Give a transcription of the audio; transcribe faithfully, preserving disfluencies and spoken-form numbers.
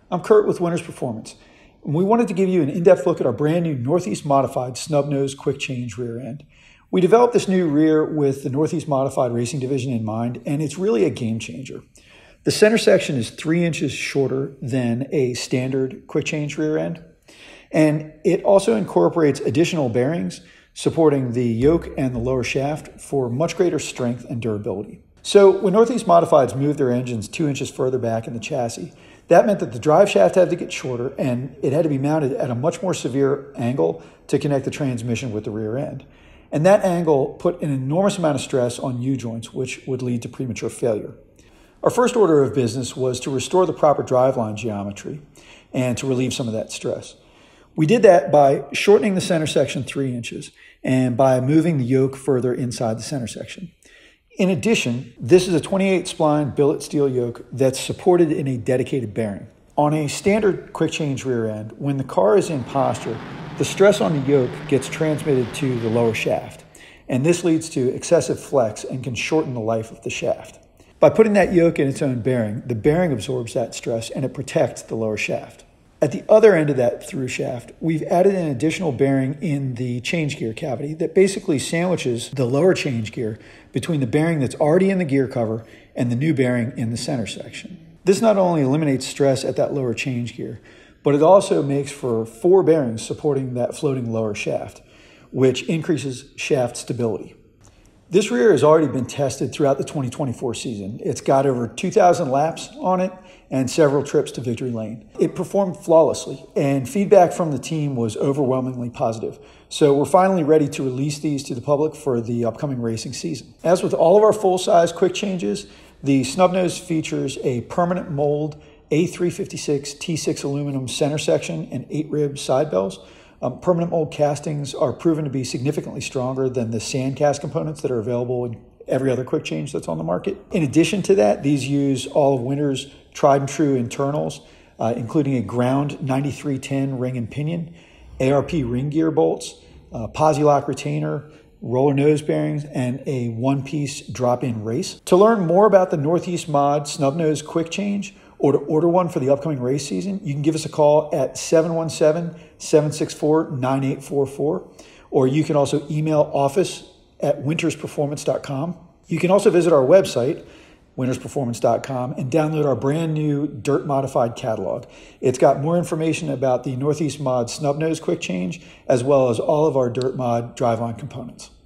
I'm Kurt with Winters Performance, and we wanted to give you an in-depth look at our brand new Northeast Modified Snub Nose Quick Change rear end. We developed this new rear with the Northeast Modified Racing Division in mind, and it's really a game changer. The center section is three inches shorter than a standard quick change rear end, and it also incorporates additional bearings supporting the yoke and the lower shaft for much greater strength and durability. So when Northeast Modifieds moved their engines two inches further back in the chassis, that meant that the drive shaft had to get shorter and it had to be mounted at a much more severe angle to connect the transmission with the rear end. And that angle put an enormous amount of stress on U-joints, which would lead to premature failure. Our first order of business was to restore the proper driveline geometry and to relieve some of that stress. We did that by shortening the center section three inches and by moving the yoke further inside the center section. In addition, this is a twenty-eight spline billet steel yoke that's supported in a dedicated bearing. On a standard quick change rear end, when the car is in posture, the stress on the yoke gets transmitted to the lower shaft, and this leads to excessive flex and can shorten the life of the shaft. By putting that yoke in its own bearing, the bearing absorbs that stress and it protects the lower shaft. At the other end of that through shaft, we've added an additional bearing in the change gear cavity that basically sandwiches the lower change gear between the bearing that's already in the gear cover and the new bearing in the center section. This not only eliminates stress at that lower change gear, but it also makes for four bearings supporting that floating lower shaft, which increases shaft stability. This rear has already been tested throughout the twenty twenty-four season. It's got over two thousand laps on it and several trips to victory lane. It performed flawlessly, and feedback from the team was overwhelmingly positive. So we're finally ready to release these to the public for the upcoming racing season. As with all of our full-size quick changes, the Snub Nose features a permanent mold A three fifty-six T six aluminum center section and eight rib side bells. Um, permanent mold castings are proven to be significantly stronger than the sand cast components that are available in every other quick change that's on the market. In addition to that, these use all of Winters' tried and true internals, uh, including a ground ninety-three ten ring and pinion, A R P ring gear bolts, uh, Posi-Lock retainer, roller nose bearings, and a one-piece drop-in race. To learn more about the Northeast Mod Snub Nose Quick Change, or to order one for the upcoming race season, you can give us a call at seven one seven, seven six four, nine eight four four, or you can also email office at winters performance dot com. You can also visit our website, winters performance dot com, and download our brand new Dirt Modified catalog. It's got more information about the Northeast Mod Snub Nose Quick Change, as well as all of our Dirt Mod driveline components.